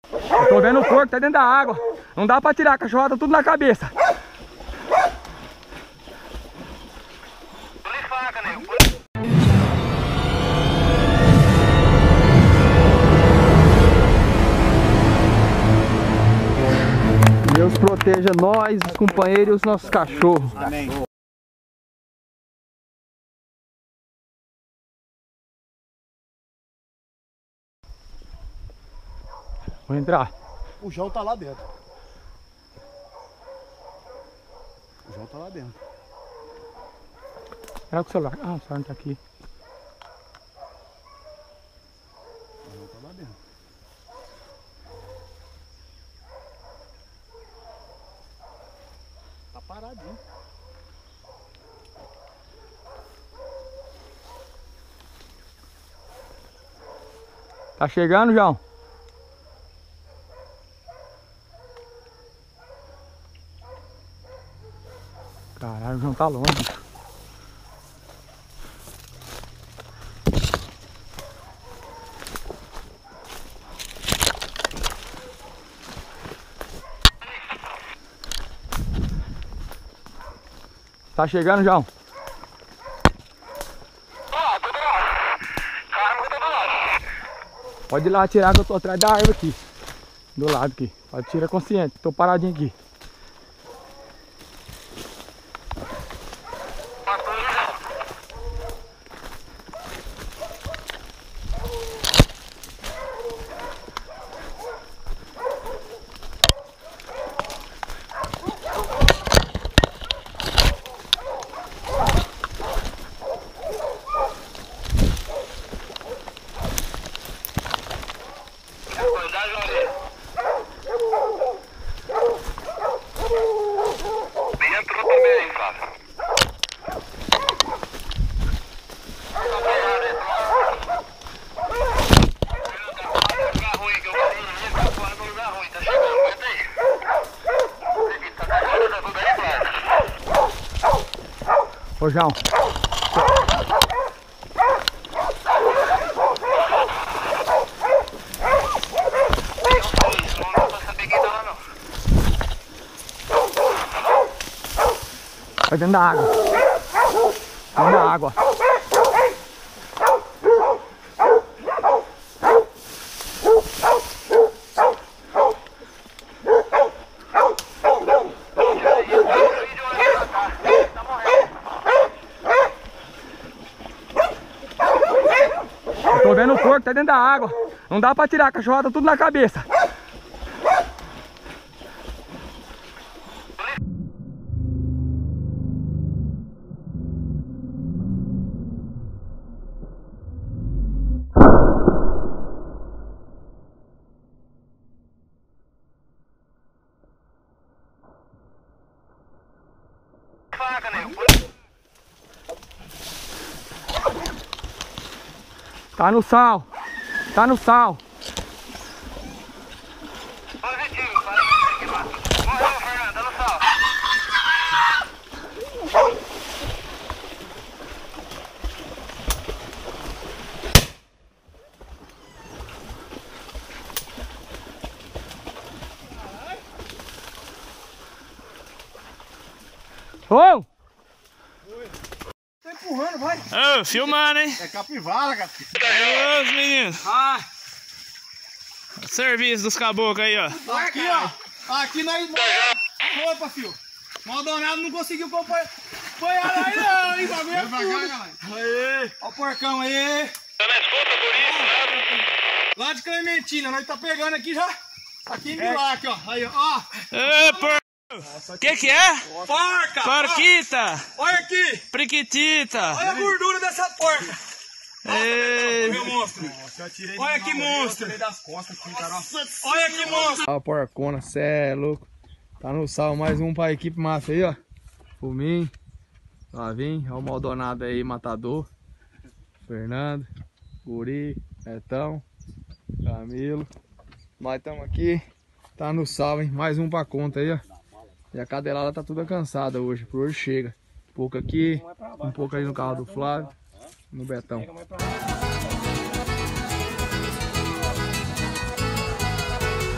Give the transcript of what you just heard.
Eu tô vendo o porco, tá dentro da água. Não dá pra tirar, a cachorrada tudo na cabeça. Deus proteja nós, os companheiros e os nossos cachorros. Amém. Vou entrar. O João tá lá dentro. O João tá lá dentro. Pega o celular. Ah, o celular não tá aqui. O João tá lá dentro. Tá paradinho. Tá chegando, João? Caralho, o João tá longe. Tá chegando, João? Pode ir lá tirar que eu tô atrás da árvore aqui. Do lado aqui. Pode tirar consciente, tô paradinho aqui. Ô, João. Vai dentro da água. Dentro da água. Eu tô vendo o porco, tá dentro da água. Não dá pra tirar, a cachorrada tudo na cabeça. Tá no sal. Tá no sal. Positivo, parabéns aqui, mano. Morreu, Fernando, tá no sal. Ô! Tá empurrando, vai. Ô, filmando, hein? É capivara, cara. Ô, os meninos. Ah! Serviço dos caboclos aí, ó. Aqui, ó. Aqui nós... Opa, filho. Maldonado não conseguiu acompanhar aí não, hein? Bagulho é tudo. Aê. Ó o porcão aí. Tá na escuta, por isso, Lá de Clementina, nós tá pegando aqui já. Aqui em Bilac, ó. Aí, ó. Ô, porco. Que é? Porca! Porquita. Olha aqui. Priquitita. Olha a gordura dessa porca. Ei. Meu monstro. Olha que monstro. Olha que monstro. Ó, a porcona, cê é louco. Tá no sal, mais um pra equipe massa aí, ó. Fuminho. Flavinho, ó o Maldonado aí, matador. Fernando, Guri, Betão, Camilo. Nós estamos aqui. Tá no sal, hein? Mais um pra conta aí, ó. E a cadelada tá toda cansada hoje. Por hoje chega. Um pouco aqui, um pouco ali no carro do Flávio, no Betão.